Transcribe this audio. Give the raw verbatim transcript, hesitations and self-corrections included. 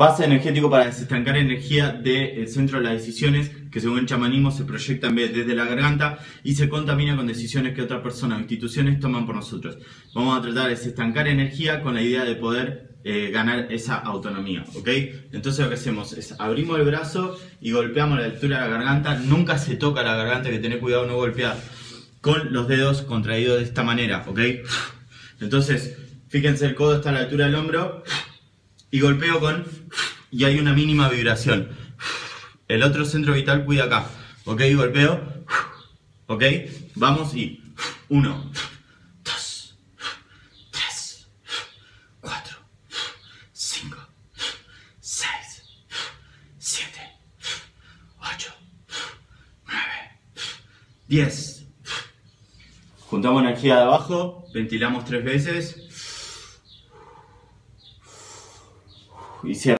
Pase energético para desestancar energía del centro de las decisiones, que según el chamanismo se proyecta en vez desde la garganta y se contamina con decisiones que otras personas o instituciones toman por nosotros. Vamos a tratar de desestancar energía con la idea de poder eh, ganar esa autonomía, ¿ok? Entonces lo que hacemos es abrimos el brazo y golpeamos a la altura de la garganta. Nunca se toca la garganta, hay que tener cuidado no golpear con los dedos contraídos de esta manera, ¿ok? Entonces, fíjense, el codo está a la altura del hombro y golpeo con... y hay una mínima vibración. El otro centro vital cuida acá, ¿ok? Golpeo, ¿ok? Vamos y... uno, dos, tres, cuatro, cinco, seis, siete, ocho, nueve, diez. Juntamos energía de abajo, ventilamos tres veces y cierra.